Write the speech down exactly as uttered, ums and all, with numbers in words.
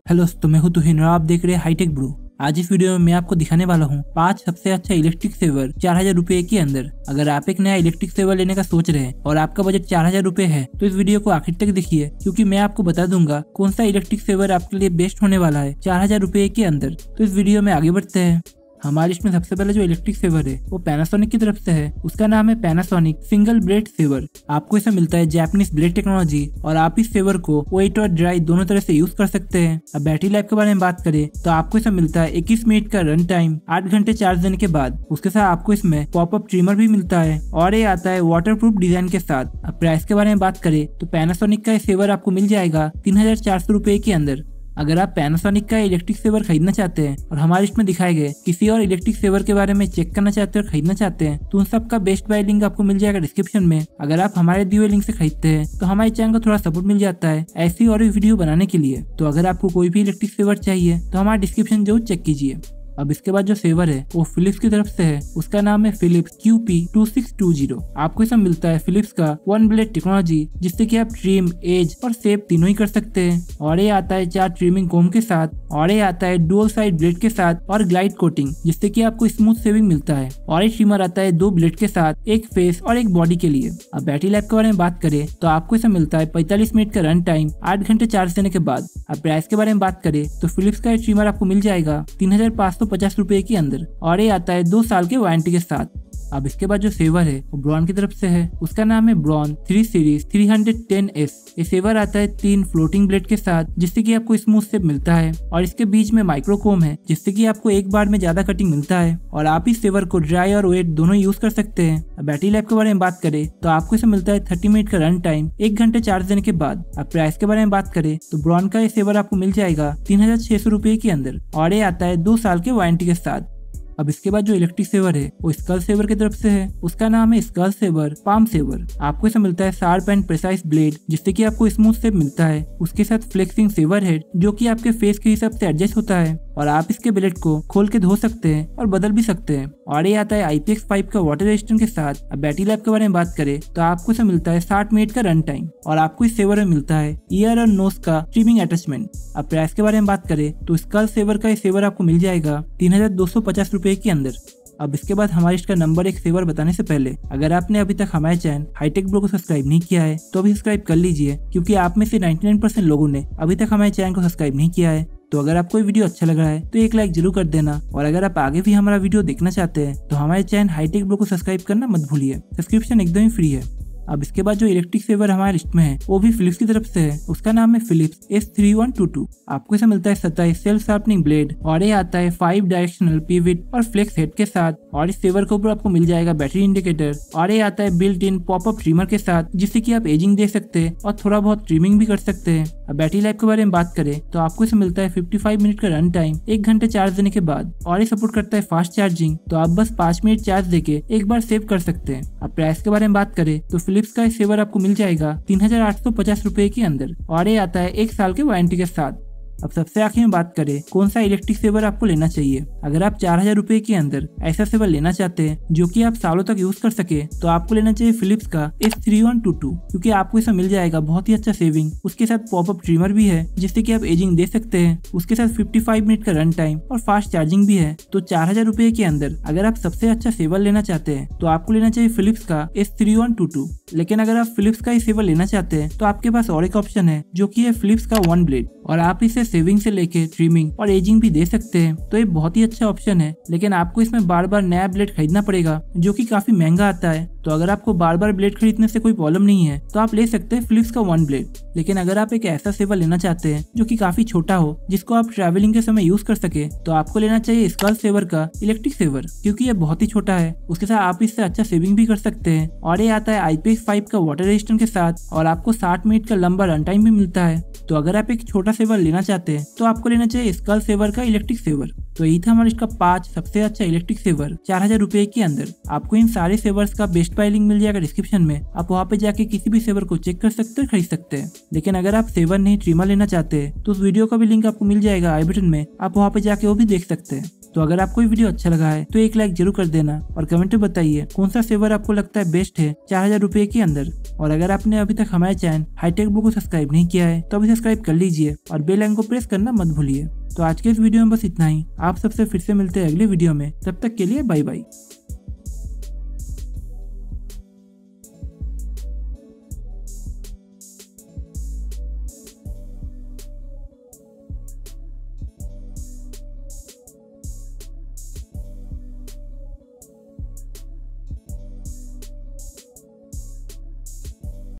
Hello दोस्तों, मैं हूं तुहिन और आप देख रहे हैं हाईटेक ब्रो। आज इस वीडियो में मैं आपको दिखाने वाला हूं पांच सबसे अच्छा इलेक्ट्रिक सेवर चार हजार रूपए के अंदर। अगर आप एक नया इलेक्ट्रिक सेवर लेने का सोच रहे हैं और आपका बजट चार हजार रूपए है तो इस वीडियो को आखिर तक देखिए, क्योंकि मैं आपको बता दूंगा कौन सा इलेक्ट्रिक सेवर आपके लिए बेस्ट होने वाला है चार हजार रूपए के अंदर। तो इस वीडियो में आगे बढ़ते हैं। हमारी लिस्ट में सबसे पहले जो इलेक्ट्रिक सेवर है वो पैनासोनिक की तरफ से है। उसका नाम है पैनासोनिक सिंगल ब्लेड सेवर। आपको इसे मिलता है जापानीज ब्लेड टेक्नोलॉजी और आप इस सेवर को वेट और ड्राई दोनों तरह से यूज कर सकते हैं। अब बैटरी लाइफ के बारे में बात करें तो आपको इसे मिलता है इक्कीस मिनट का रन टाइम आठ घंटे चार्ज देने के बाद। उसके साथ आपको इसमें पॉपअप ट्रिमर भी मिलता है और ये आता है वाटर प्रूफ डिजाइन के साथ। अब प्राइस के बारे में बात करें तो पैनासोनिक का ये सेवर आपको मिल जाएगा तीन हजार चार सौ रूपए के अंदर। अगर आप पैनासोनिक का इलेक्ट्रिक सेवर खरीदना चाहते हैं और हमारी लिस्ट में दिखाए गए किसी और इलेक्ट्रिक सेवर के बारे में चेक करना चाहते हैं और खरीदना चाहते हैं तो उन सब का बेस्ट बाय लिंक आपको मिल जाएगा डिस्क्रिप्शन में। अगर आप हमारे दिए हुए लिंक से खरीदते हैं तो हमारे चैनल को थोड़ा सपोर्ट मिल जाता है ऐसी और भी वीडियो बनाने के लिए। तो अगर आपको कोई भी इलेक्ट्रिक सेवर चाहिए तो हमारा डिस्क्रिप्शन जरूर चेक कीजिए। अब इसके बाद जो सेवर है वो फिलिप्स की तरफ से है। उसका नाम है Philips Q P two six two zero. आपको इसमें मिलता है फिलिप्स का वन ब्लेड टेक्नोलॉजी, जिससे कि आप ट्रिम, एज और शेप तीनों ही कर सकते हैं। और ये आता है चार ट्रिमिंग कोम के साथ और ये आता है डुअल साइड ब्लेड के साथ और ग्लाइड कोटिंग, जिससे कि आपको स्मूथ सेविंग मिलता है। और ये ट्रिमर आता है दो ब्लेड के साथ, एक फेस और एक बॉडी के लिए। अब बैटरी लाइफ के बारे में बात करें तो आपको इसे मिलता है पैंतालीस मिनट का रन टाइम आठ घंटे चार्ज देने के बाद। अब प्राइस के बारे में बात करें तो फिलिप्स का ट्रिमर आपको मिल जाएगा तीन हजार पाँच सौ पचास रूपए के अंदर और ये आता है दो साल के वारंटी के साथ। अब इसके बाद जो सेवर है वो ब्रॉन की तरफ से है। उसका नाम है Braun three series three hundred ten S. ये सेवर आता है तीन फ्लोटिंग ब्लेड के साथ, जिससे कि आपको स्मूथ शेप मिलता है और इसके बीच में माइक्रोकोम है, जिससे कि आपको एक बार में ज्यादा कटिंग मिलता है। और आप इस सेवर को ड्राई और वेट दोनों यूज कर सकते हैं। अब बैटरी लाइफ के बारे में बात करें तो आपको इसे मिलता है थर्टी मिनट का रन टाइम एक घंटे चार्ज देने के बाद। अब प्राइस के बारे में बात करें तो ब्रॉन का ये सेवर आपको मिल जाएगा तीन हजार छह सौ रूपये के अंदर और ये आता है दो साल के वारंटी के साथ। अब इसके बाद जो इलेक्ट्रिक सेवर है वो स्कल सेवर की तरफ से है। उसका नाम है स्कल सेवर पाम सेवर। आपको इसे मिलता है शार्प एंड प्रिसाइज ब्लेड, जिससे कि आपको स्मूथ शेप मिलता है। उसके साथ फ्लेक्सिंग सेवर हेड, जो कि आपके फेस के हिसाब से एडजस्ट होता है और आप इसके ब्लेड को खोल के धो सकते हैं और बदल भी सकते हैं। और ये आता है आई पी एक्स फाइव का वाटर रेजिस्टेंट के साथ। अब बैटरी लाइफ के बारे में बात करें तो आपको इसे मिलता है साठ मिनट का रन टाइम और आपको इस सेवर में मिलता है ईयर और नोज का ट्रिमिंग अटैचमेंट। अब प्राइस के बारे में बात करें तो स्कल सेवर का ये सेवर आपको मिल जाएगा तीन हजार दो सौ पचास रूपए के अंदर। अब इसके बाद हमारे इसका नंबर एक सेवर बताने से पहले अगर आपने अभी तक हमारे चैनल हाईटेक ब्रो को सब्सक्राइब नहीं किया है तो अभी सब्सक्राइब कर लीजिए, क्योंकि आप में से निन्यानवे परसेंट लोगों ने अभी तक हमारे चैनल को सब्सक्राइब नहीं किया है। तो अगर आपको ये वीडियो अच्छा लग रहा है तो एक लाइक जरूर कर देना। और अगर आप आगे भी हमारा वीडियो देखना चाहते हैं तो हमारे चैनल हाईटेक ब्रो को सब्सक्राइब करना मत भूलिए। सब्सक्रिप्शन एकदम ही फ्री है। अब इसके बाद जो इलेक्ट्रिक सेवर हमारे लिस्ट में है वो भी फिलिप्स की तरफ से है। उसका नाम है Philips S three one two two. आपको इसे मिलता है सत्ताईस सेल्फ शार्पनिंग ब्लेड और ये आता है फाइव डायरेक्शनल पिवट और फ्लेक्स हेड के साथ। और इस सेवर के ऊपर आपको मिल जाएगा बैटरी इंडिकेटर और ये आता है बिल्ट इन पॉपअप ट्रिमर के साथ, जिससे कि आप एजिंग दे सकते हैं और थोड़ा बहुत ट्रिमिंग भी कर सकते हैं। अब बैटरी लाइफ के बारे में बात करें तो आपको इसे मिलता है पचपन मिनट का रन टाइम एक घंटे चार्ज देने के बाद और ये सपोर्ट करता है फास्ट चार्जिंग, तो आप बस पाँच मिनट चार्ज देके एक बार सेव कर सकते हैं। अब प्राइस के बारे में बात करें तो फिलिप्स का सेवर आपको मिल जाएगा तीन हजार आठ सौ पचास रूपए के अंदर और ये आता है एक साल के वारंटी के साथ। अब सबसे आखिर में बात करें कौन सा इलेक्ट्रिक सेवर आपको लेना चाहिए। अगर आप चार हजार रूपए के अंदर ऐसा सेवर लेना चाहते हैं जो कि आप सालों तक यूज कर सके तो आपको लेना चाहिए फिलिप्स का S three one two two, क्योंकि आपको इसमें मिल जाएगा बहुत ही अच्छा सेविंग। उसके साथ पॉपअप ट्रिमर भी है, जिससे कि आप एजिंग दे सकते हैं। उसके साथ पचपन मिनट का रन टाइम और फास्ट चार्जिंग भी है। तो चार हजार रूपए के अंदर अगर आप सबसे अच्छा सेवर लेना चाहते हैं तो आपको लेना चाहिए फिलिप्स का S three one two two. लेकिन अगर आप फिलिप्स का ही सेवर लेना चाहते हैं तो आपके पास और एक ऑप्शन है, जो की है फिलिप्स का वन ब्लेड, और आप इसे सेविंग से लेके ट्रिमिंग और एजिंग भी दे सकते हैं। तो ये बहुत ही अच्छा ऑप्शन है, लेकिन आपको इसमें बार बार नया ब्लेड खरीदना पड़ेगा, जो कि काफी महंगा आता है। तो अगर आपको बार बार ब्लेड खरीदने से कोई प्रॉब्लम नहीं है तो आप ले सकते हैं फिलिप्स का वन ब्लेड। लेकिन अगर आप एक ऐसा सेवर लेना चाहते हैं जो कि काफी छोटा हो, जिसको आप ट्रैवलिंग के समय यूज कर सके, तो आपको लेना चाहिए स्कल सेवर का इलेक्ट्रिक सेवर, क्योंकि ये बहुत ही छोटा है। उसके साथ आप इससे अच्छा सेविंग भी कर सकते हैं और ये आता है आई पी एक्स फाइव का वाटर रेजिस्टेंट के साथ और आपको साठ मिनट का लंबा रन टाइम भी मिलता है। तो अगर आप एक छोटा सेवर लेना चाहते हैं तो आपको लेना चाहिए स्कल सेवर का इलेक्ट्रिक सेवर। तो यही था हमारे इसका पांच सबसे अच्छा इलेक्ट्रिक सेवर चार हजार रूपए के अंदर। आपको इन सारे सेवर्स का बेस्ट बाय लिंक मिल जाएगा डिस्क्रिप्शन में। आप वहाँ पे जाके किसी भी सेवर को चेक कर सकते हैं, खरीद सकते हैं। लेकिन अगर आप सेवर नहीं ट्रिमर लेना चाहते हैं तो उस वीडियो का भी लिंक आपको मिल जाएगा आई बटन में, आप वहाँ पे जाके वो भी देख सकते हैं। तो अगर आपको ये वीडियो अच्छा लगा है तो एक लाइक जरूर कर देना और कमेंट में बताइए कौन सा सेवर आपको लगता है बेस्ट है चार हजार रूपए के अंदर। और अगर आपने अभी तक हमारे चैनल हाईटेक ब्रो को सब्सक्राइब नहीं किया है तो अभी सब्सक्राइब कर लीजिए और बेल आइकन को प्रेस करना मत भूलिए। तो आज के इस वीडियो में बस इतना ही। आप सबसे फिर से मिलते हैं अगले वीडियो में, तब तक के लिए बाय बाय।